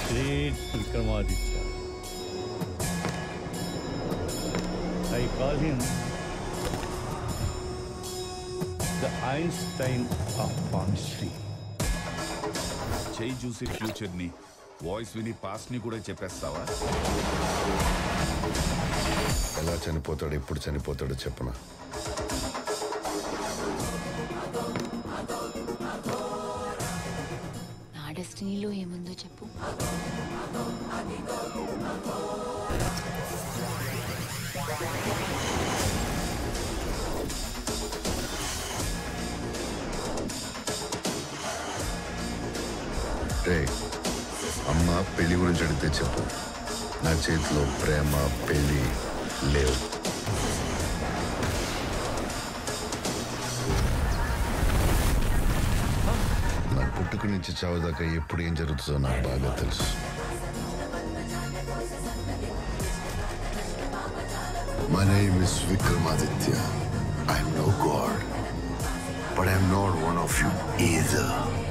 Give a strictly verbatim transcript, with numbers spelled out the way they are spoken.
great Vikram Aditya. I call him the Einstein of honesty. చేయి చూసి future ని, voice విని పాస్ట్ ని కూడా చెప్పేస్తావా? ఎలా చనిపోతాడు, ఎప్పుడు చనిపోతాడో చెప్పనా? నా డెస్టినీలో ఏముందో చెప్పు. రే, అమ్మ పెళ్లి గురించి అడిగితే చెప్పు. నా చేతిలో ప్రేమ పెళ్లి లేవు. నా పుట్టుక నుంచి చావు దాకా ఎప్పుడు ఏం జరుగుతుందో నాకు బాగా తెలుసు. My name is Vikram Aditya. I'm no god, but I'm not one of you either.